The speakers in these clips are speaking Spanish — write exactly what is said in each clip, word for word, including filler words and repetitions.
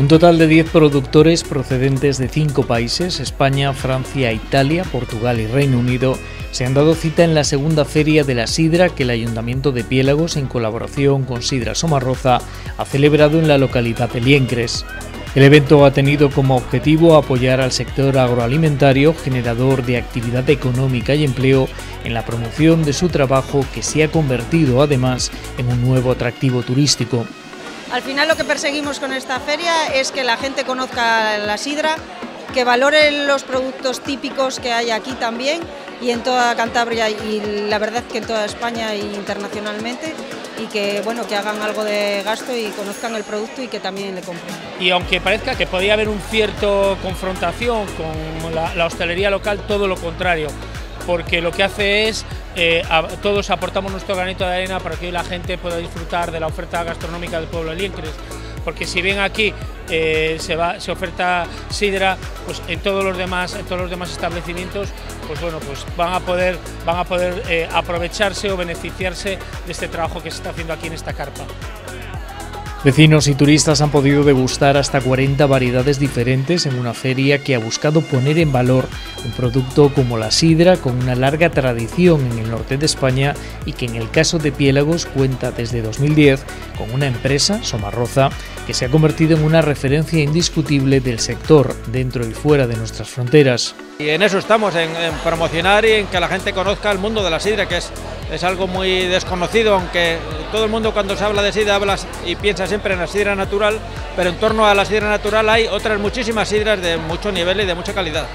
Un total de diez productores procedentes de cinco países, España, Francia, Italia, Portugal y Reino Unido, se han dado cita en la segunda Feria de la Sidra que el Ayuntamiento de Piélagos, en colaboración con Sidra Somarroza, ha celebrado en la localidad de Liencres. El evento ha tenido como objetivo apoyar al sector agroalimentario, generador de actividad económica y empleo, en la promoción de su trabajo, que se ha convertido además en un nuevo atractivo turístico. Al final lo que perseguimos con esta feria es que la gente conozca la sidra, que valoren los productos típicos que hay aquí también y en toda Cantabria, y la verdad que en toda España e internacionalmente, y que bueno, que hagan algo de gasto y conozcan el producto y que también le compren. Y aunque parezca que podía haber un cierto confrontación con la, la hostelería local, todo lo contrario, porque lo que hace es, eh, a, todos aportamos nuestro granito de arena para que hoy la gente pueda disfrutar de la oferta gastronómica del pueblo de Liencres, porque si bien aquí eh, se, va, se oferta sidra, pues en todos los demás, en todos los demás establecimientos, pues bueno, pues van a poder, van a poder eh, aprovecharse o beneficiarse de este trabajo que se está haciendo aquí en esta carpa. Vecinos y turistas han podido degustar hasta cuarenta variedades diferentes en una feria que ha buscado poner en valor un producto como la sidra, con una larga tradición en el norte de España y que en el caso de Piélagos cuenta desde dos mil diez con una empresa, Somarroza, que se ha convertido en una referencia indiscutible del sector dentro y fuera de nuestras fronteras. Y en eso estamos, en, en promocionar y en que la gente conozca el mundo de la sidra, que es, es algo muy desconocido, aunque todo el mundo cuando se habla de sidra habla y piensa siempre en la sidra natural, pero en torno a la sidra natural hay otras muchísimas sidras de mucho nivel y de mucha calidad.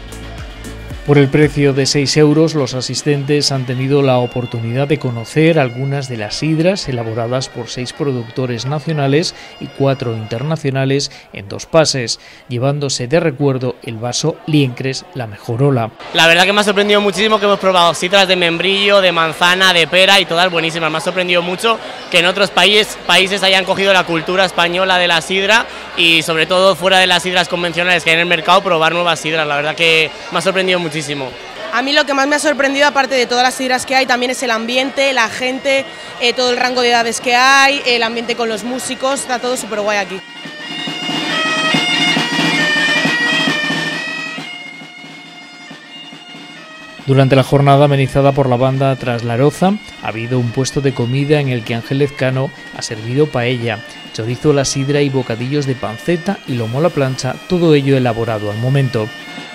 Por el precio de seis euros, los asistentes han tenido la oportunidad de conocer algunas de las sidras elaboradas por seis productores nacionales y cuatro internacionales en dos pases, llevándose de recuerdo el vaso Liencres La Mejor Ola. La verdad que me ha sorprendido muchísimo que hemos probado sidras de membrillo, de manzana, de pera y todas buenísimas. Me ha sorprendido mucho que en otros países, países hayan cogido la cultura española de la sidra y sobre todo fuera de las sidras convencionales que hay en el mercado, probar nuevas sidras. La verdad que me ha sorprendido muchísimo. A mí lo que más me ha sorprendido, aparte de todas las sidras que hay, también es el ambiente, la gente, eh, todo el rango de edades que hay, el ambiente con los músicos, está todo súper guay aquí. Durante la jornada amenizada por la banda Traslaroza, ha habido un puesto de comida en el que Ángel Lezcano ha servido paella, chorizo a la sidra y bocadillos de panceta y lomo a la plancha, todo ello elaborado al momento.